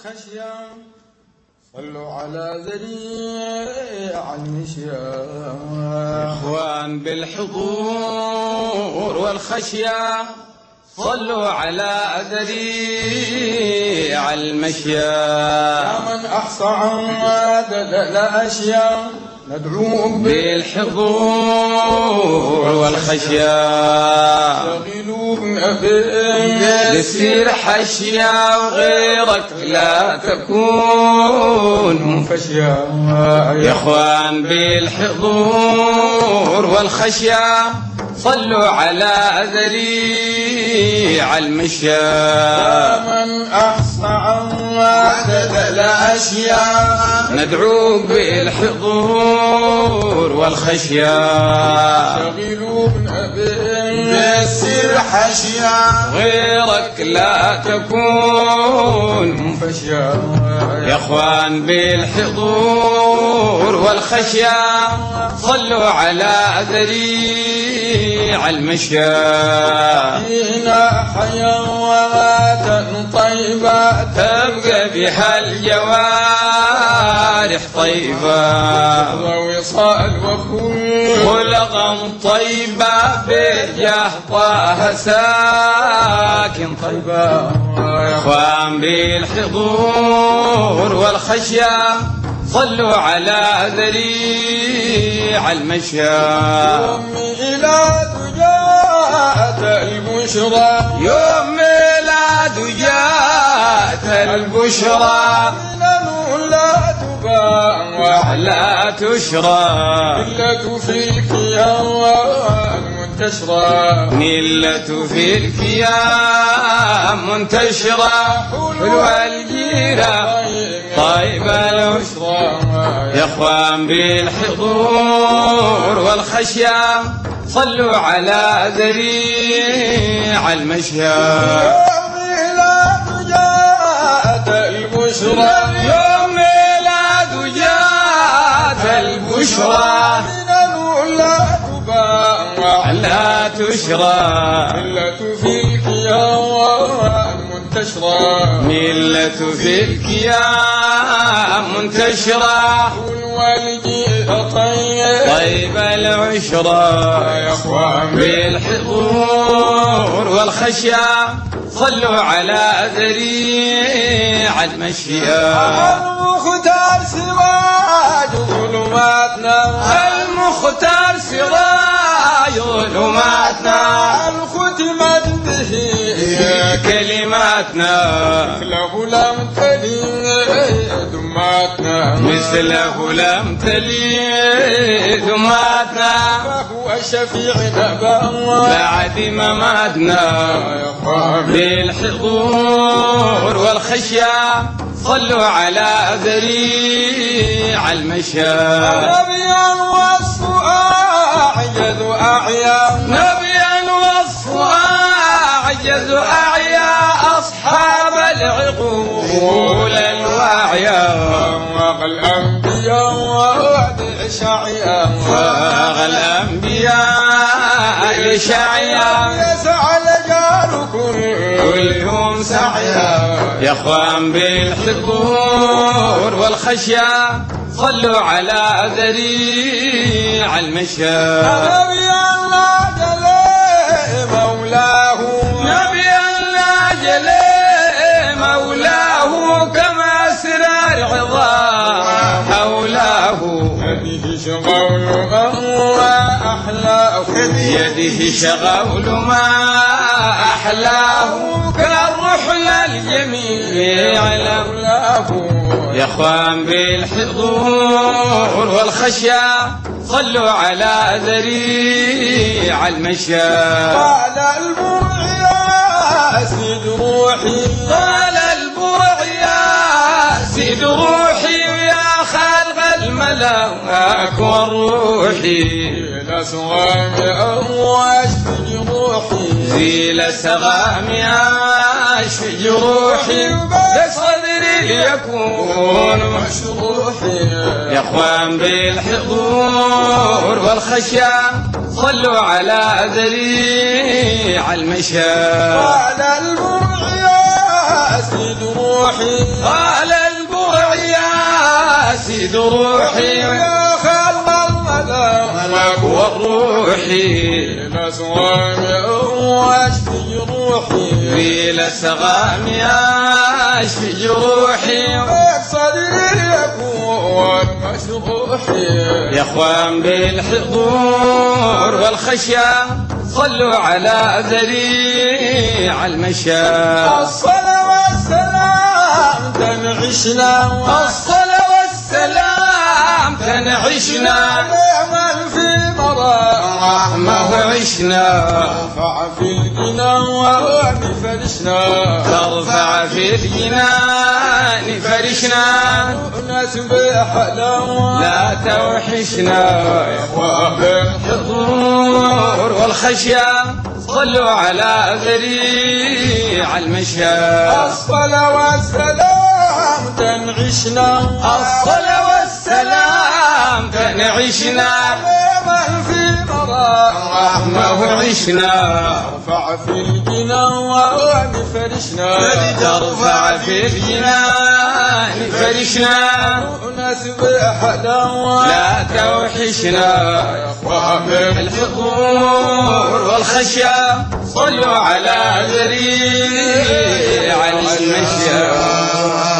والخشية صلوا على ذريع المشياء. إخوان بالحضور والخشية صلوا على ذريع المشياء. يا من أحصى عدد الأشياء ندعوك بالحضور والخشية. شغلونا بالسير حشيا وغيرك لا تكون منفشيا. يا اخوان بالحضور والخشية صلوا على ذريع المشياء. يا من أحصى عدد الأشياء ندعوك بالحضور والخشية. شغلونا بالسير حشيا غيرك لا تكون منفشيا. يا اخوان بالحضور والخشية صلوا على ذريع المشياء. فينا حيوات طيبة تبقى بها الجوارح طيبة ووصال وكل خلقا طيبة بجاه طه ساكن طيبة. اخوان بالحضور والخشية صلوا على ذريع المشياء. يوم ميلاد جاءت البشرى يوم ميلاد جاءت البشرى لا تباع ولا تشرى. إلا في الكيان منتشرة ملة في الكيام منتشرة حلوة الجيرة طيبة العشرة. يا اخوان بالحضور والخشية صلوا على ذريع المشياء. يوم ميلاد جاءت البشرى يوم ميلاد جاءت البشرى لا تباع لا تشرى. إلا في الكيان منتشرة ملة في الكيام منتشرة والجيل طيب العشرة. يا اخوان بالحضور والخشية صلوا على ذريع المشياء. المختار سراج ظلماتنا المختار سراج ظلماتنا الختمت به كلماتنا له لم تلي دماتنا مثله لم تلي دماتنا فهو شفيعنا بعد مماتنا. بالحضور والخشية صلوا على ذريع المشياء. نبيا وصفه أعجز أعيا نبيا وصفه أعجز أعيا أصحاب العقول الواعية. فاغ الأنبياء وأشعيا فاغ الأنبياء لشعيا يسعى الجار كلهم سعيا. يا اخوان بالحضور والخشية صلوا على ذريع المشياء. نبيا لا جلي مولاه نبيا لا جلي مولاه كما سرار عظام حولاه. يده شغول وأحلاه يده شغول ما أحلاه كالرحل الجميع لولاه. يا اخوان بالحضور والخشية صلوا على ذريع المشياء. قال البرع يا سيد روحي قال البرع يا سيد روحي ويا خالق الملاك والروحي. إلى سغامي واشفي جروحي زيل سغامي اشفي جروحي بصدري ليكون مشروحي. يا اخوان بالحضور والخشية صلوا على ذريع المشياء. قال البرع يا سيد روحي قال البرع يا سيد روحي يا خلق الملك والروحي الأسوام واشفي روحي بلا سغام اشفي جروحي صدري يكون مشروحي يا اخوان بالحضور والخشية صلوا على ذريع المشاء الصلاة والسلام تنعشنا الصلاة والسلام تنعشنا ونعمل في مرام رحمة وعشنا رفع في الجنان بفرشنا ترفع في الجنان فرشنا نسبح له لا توحشنا الحضور والخشية صلوا على ذريع المشاء الصلاة والسلام تنعشنا الصلاة والسلام تنعشنا ونعمل في مرام رحمة وعشنا رفع في الجنان بفرشنا ترفع في الجنان فرشنا نسبح له لا توحشنا الحضور والخشية صلوا على ذريع المشاء